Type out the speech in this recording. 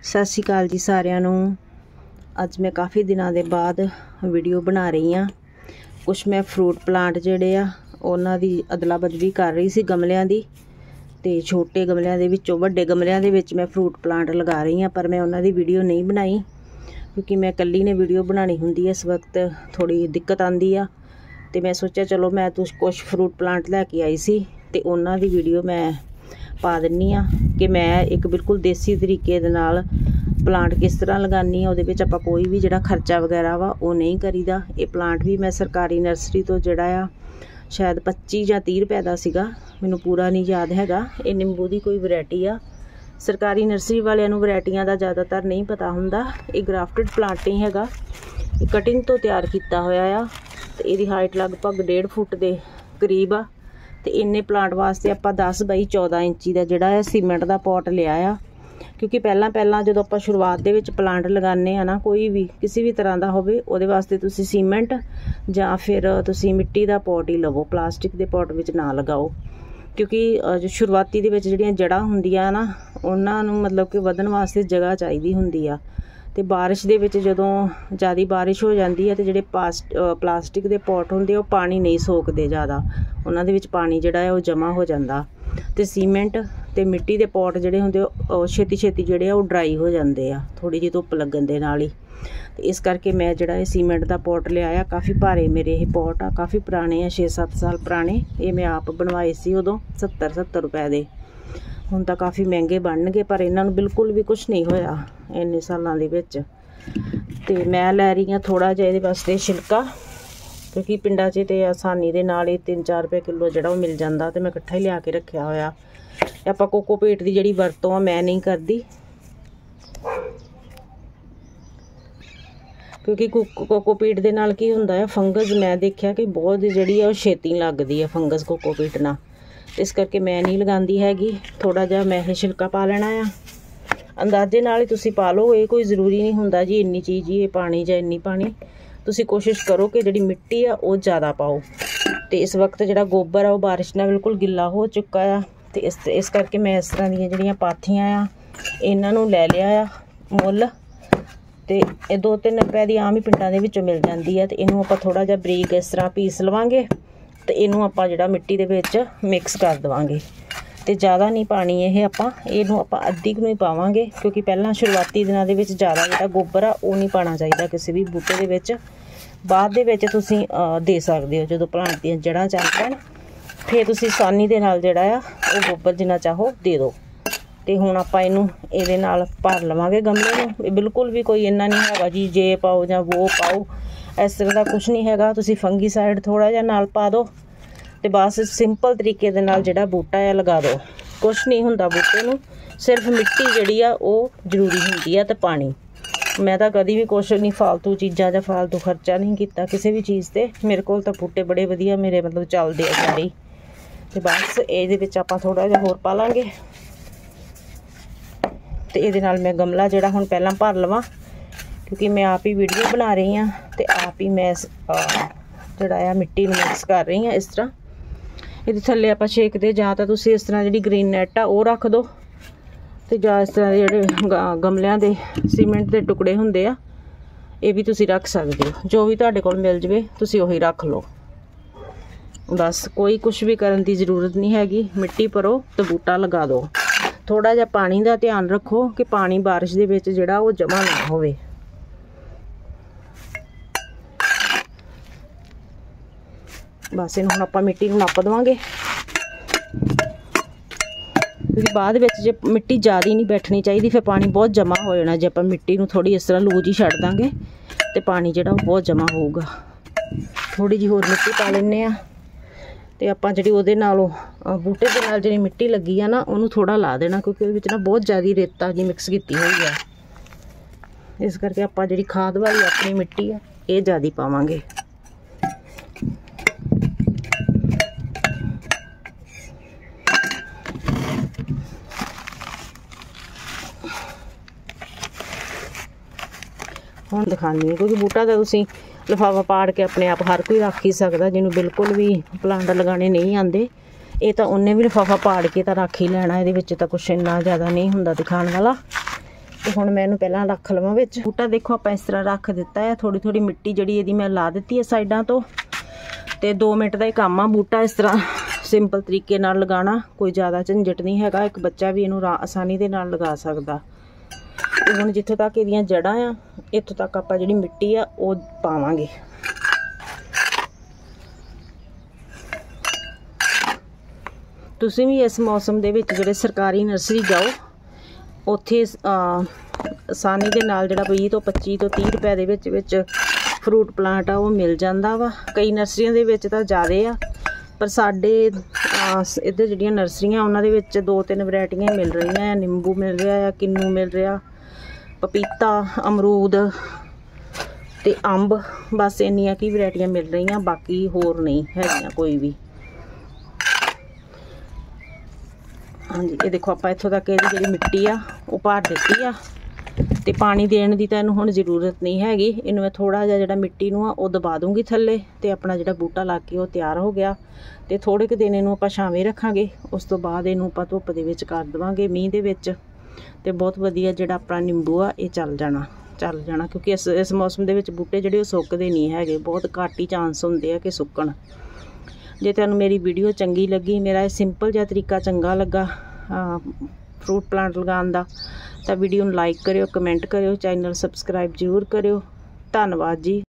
ਸਤਿ ਸ਼੍ਰੀ ਅਕਾਲ ਜੀ ਸਾਰਿਆਂ ਨੂੰ। ਅੱਜ मैं काफ़ी दिनों के बाद वीडियो बना रही हाँ। कुछ मैं फ्रूट प्लांट जोड़े आ उन्हां दी अदला बदली कर रही सी गमलियां दी, ते छोटे गमलियां दे विचों वड्डे गमलियां दे विच मैं फ्रूट प्लांट लगा रही हाँ, पर मैं उन्हां दी वीडियो नहीं बनाई क्योंकि मैं कल्ली ने वीडियो बनानी हुंदी है। इस वक्त थोड़ी दिक्कत आंदी आ, ते मैं सोचा चलो मैं कुछ फ्रूट प्लांट लैके आई सी ते उन्हां दी वीडियो मैं पा दिन्नी आ कि मैं एक बिल्कुल देसी तरीके दे नाल प्लांट किस तरह लगानी है। उहदे विच आपां कोई भी जिहड़ा खर्चा वगैरह वा वो नहीं करीदा। ये प्लांट भी मैं सरकारी नर्सरी तो जिहड़ा आ शायद 25 या 30 रुपए दा सीगा, मैनूं पूरा नहीं याद हैगा। ये निंबू दी कोई वैरायटी आ। सरकारी नर्सरी वालियां नूं वैरायटियां दा ज़्यादातर नहीं पता हुंदा। ये ग्राफ्टेड प्लांट नहीं हैगा, ये कटिंग तो तैयार किया होया आ ते इहदी हाइट लगभग 1.5 फुट के करीब आ। ते इन्ने प्लांट वास्ते आपां 10 बाई 14 इंची का जिहड़ा है सीमेंट का पॉट लिया आ, क्योंकि पहला जो आपां शुरुआत दे विच प्लांट लगाने आ ना, कोई भी किसी भी तरह का होवे उहदे वास्ते तुसीं सीमेंट जां फिर तुसीं मिट्टी का पॉट ही लवो, प्लास्टिक के पॉट विच ना लगाओ। क्योंकि जो शुरुआती दे विच जिहड़ियां जड़ां हुंदियां ना उन्हां नूं मतलब कि वधन वास्ते जगह चाहिदी हुंदी आ। ते बारिश दे विच जदों ज़्यादा बारिश हो जाती है तो जिहड़े प्लास्टिक के पॉट हुंदे वो पानी नहीं सोकदे ज़्यादा, उन्हां दे विच पानी जिहड़ा है वो जमा हो जाता। ते सीमेंट ते मिट्टी के पॉट जिहड़े हुंदे वो छेती जिहड़े आ वो ड्राई हो जाते हैं थोड़ी जी धुप्प लगन दे नाल ही। ते इस करके मैं जिहड़ा ये सीमेंट का पॉट लिया, काफ़ी भारे मेरे ये पॉट आ, काफ़ी पुराने आ, 6-7 साल पुराने। ये मैं आप बनवाए सी उदों 70-70 रुपए दे। हुण तां काफ़ी महंगे बन गए, पर इन्हां नूं बिल्कुल भी कुछ नहीं होया इन्ने सालां दे विच। ते मैं लै रही हाँ थोड़ा जिहा इहदे वास्ते छिलका, क्योंकि पिंडां 'च ते आसानी दे नाल 3-4 रुपए किलो जिहड़ा वो मिल जांदा, ते मैं इकट्ठा ही लिया के रखिया होया। आपां कोकोपीट दी जिहड़ी वरतों आ मैं नहीं करदी, क्योंकि कोकोपीट दे नाल की हुंदा है फंगस, मैं देखिया कि बहुत जिहड़ी है वो छेती लगदी है फंगस कोकोपीट नाल। इस करके मैं नहीं लगांदी हैगी। थोड़ा जिहा मैं ये छिलका पा लेना आ, अंदाजे नाल ही तुसीं पा लो, ये कोई ज़रूरी नहीं हुंदा जी इन्नी चीज़ ही पानी जां इन्नी पानी। तुसीं कोशिश करो कि जिहड़ी मिट्टी आ वो ज़्यादा पाओ। तो इस वक्त जिहड़ा गोबर आ वो बारिश नाल बिल्कुल गिला हो चुका है, तो इस करके मैं इस तरह दी जिहड़ियां पाथियां आ इन्हां नूं लै लिया आ मुੱਲ। तो ये 2-3 रुपए की आम ही पिंडां दे विचों मिल जाती है। तो इनू आपां थोड़ा जिहा बरीक इस तरह पीस लवांगे, तो इनू आपां जिहड़ा मिट्टी दे विच मिक्स कर देवांगे। तो ज़्यादा नहीं पानी ये आपां इनू आपां अद्धी नूं ही पावांगे, क्योंकि पहलां शुरुआती दिनां दे विच ज़्यादा जिहड़ा गोबर आ वो नहीं पाना चाहिए किसी भी बूटे दे विच। बाद दे विच तुसीं दे सकदे हो जदों प्लांट दीयां जड़ां चल पैण, फिर तुसीं आसानी दे नाल जिहड़ा आ वो गोबर जिन्ना चाहो दे दो। तो हुण आपां इनू इहदे नाल भर लवांगे गमले नूं। बिल्कुल भी कोई इन्ना नहीं हैगा जी जे पाओ जां वो पाओ, इस तरह का कुछ नहीं हैगा। तुसीं फंगीसाइड थोड़ा जिहा नाल पा दो, तो बस सिंपल तरीके दे नाल जिहड़ा बूटा है लगा दो। कुछ नहीं हुंदा बूटे नूं, सिर्फ मिट्टी जिहड़ी आ वो जरूरी हुंदी है, ते पानी। मैं तो कभी भी कुछ नहीं फालतू चीज़ां जां फालतू खर्चा नहीं किया किसी भी चीज़ ते। मेरे कोल तो बूटे बड़े वधिया मेरे मतलब चलदे आ सारे। तो बस इहदे विच आपां थोड़ा जिहा होर पा लांगे। तो इहदे नाल मैं गमला जिहड़ा हुण पहलां भर लवां, क्योंकि मैं आप ही वीडियो बना रही हाँ, तो आप ही मैं जिहड़ा आ मिट्टी नूं मिक्स कर रही हाँ। इस तरह इहदे थल्ले आपां छेकदे जां तां तुसीं इस तरह जिहड़ी ग्रीन नैट आ वो रख दो, ते जां इस तरह जिहड़े गमलियां दे सीमेंट के टुकड़े हुंदे आ ये भी तुसीं रख सकदे हो। जो भी तुहाडे कोल मिल जावे तुसीं ओही रख लो। बस कोई कुछ भी करन दी ज़रूरत नहीं हैगी। मिट्टी भरो तो बूटा लगा दो। थोड़ा जिहा पानी का ध्यान रखो कि पानी बारिश दे विच जिहड़ा वो जमा ना होवे। बस इन्हूं हुण आपां मिट्टी नूं नप देवांगे, क्योंकि बाद विच जे मिट्टी ज़्यादा नहीं बैठनी चाहिए, फिर पानी बहुत जमा हो जाना। जे आपां मिट्टी नूं थोड़ी इस तरह लूज ही छड्ड दांगे तो पानी जिहड़ा बहुत जमा होऊगा। थोड़ी जी होर मिट्टी पा लैंदे आ, ते आपां जिहड़ी उहदे नालों बूटे दे नाल जिहड़ी मिट्टी लगी आ ना उहनूं थोड़ा ला देना, क्योंकि उहदे विच ना बहुत ज़्यादा रेता जी मिक्स कीती हुई है। इस करके आपां जिहड़ी खाद वाली अपनी मिट्टी आ ये ज़्यादा पावांगे। हुण दिखानी है, क्योंकि बूटा तो तुसीं लिफाफा पाड़ के अपने आप हर कोई रख ही सकदा, जिन्होंने बिल्कुल भी प्लांट लगाने नहीं आते। ये तो उन्हें भी लिफाफा पाड़ के तो रख ही लेना, ये तो कुछ इन्ना ज़्यादा नहीं हुंदा दिखाने वाला। ਤੇ ਹੁਣ मैं इहनूं पहलां रख लवां विच। बूटा देखो आपां इस तरह रख दिता है, थोड़ी थोड़ी मिट्टी जिहड़ी इहदी मैं ला दित्ती है साइडां तो। ते 2 मिनट का ही काम आ बूटा इस तरह सिंपल तरीके नाल लगाना, कोई ज़्यादा झंझट नहीं हैगा, एक बच्चा भी इहनूं आसानी दे नाल लगा सकदा। ते हुण जिੱਥੋਂ तक इहदियां जड़ां आ इत्थों तक आपां जिहड़ी मिट्टी आ ਉਹ पावांगे। तुसीं भी इस मौसम दे विच जिहड़े सरकारी नर्सरी जाओ, ਉੱਥੇ ਆਸਾਨੀ ਦੇ ਨਾਲ ਜਿਹੜਾ 20 ਤੋਂ 25 ਤੋਂ 30 ਰੁਪਏ ਦੇ ਵਿੱਚ ਫਰੂਟ ਪਲਾਂਟ ਆ ਉਹ ਮਿਲ ਜਾਂਦਾ ਵਾ। ਕਈ ਨਰਸਰੀਆਂ ਦੇ ਵਿੱਚ ਤਾਂ ਜ਼ਿਆਦੇ ਆ, ਪਰ ਸਾਡੇ ਇੱਧਰ ਜਿਹੜੀਆਂ ਨਰਸਰੀਆਂ ਉਹਨਾਂ ਦੇ ਵਿੱਚ 2-3 ਵੈਰਾਈਟੀਆਂ ਮਿਲ ਰਹੀਆਂ ਆ। ਨਿੰਬੂ ਮਿਲ ਰਿਹਾ ਆ, ਕਿੰਨੂ ਮਿਲ ਰਿਹਾ, ਪਪੀਤਾ, ਅਮਰੂਦ ਤੇ ਅੰਬ, ਬਸ ਇੰਨੀਆਂ ਕੀ ਵੈਰਾਈਟੀਆਂ ਮਿਲ ਰਹੀਆਂ, ਬਾਕੀ ਹੋਰ ਨਹੀਂ ਹੈਗੀਆਂ ਕੋਈ ਵੀ। हाँ जी, ये देखो आप इत्थों तक इहदी जिहड़ी मिट्टी आ वो भर दित्ती आ ते पानी देने की तो इहनूं हुण जरूरत नहीं हैगी। इहनूं मैं थोड़ा जिहा जिहड़ा मिट्टी नूं आ वो दबा दूँगी थल्ले, ते अपना जिहड़ा बूटा ला के वो तैयार हो गया। ते थोड़े क दिन इहनूं आपां छावें रखांगे, उस तो बाद इहनूं आपां धुप्प दे विच कर देवांगे मींह दे विच, ते बहुत वधिया जिहड़ा अपना निंबू आ ये चल जाना क्योंकि इस मौसम दे विच बूटे जिहड़े सुक्कदे नहीं हैगे, बहुत घੱਟ ही चांस हुंदे आ कि सुक्कण। जे तुहानूं मेरी वीडियो चंगी लगी, मेरा सिंपल जिहा तरीका चंगा लगा फ्रूट प्लांट लगाउण दा, तां वीडियो नूं लाइक करियो, कमेंट करियो, चैनल सबसक्राइब जरूर करियो। धन्नवाद जी।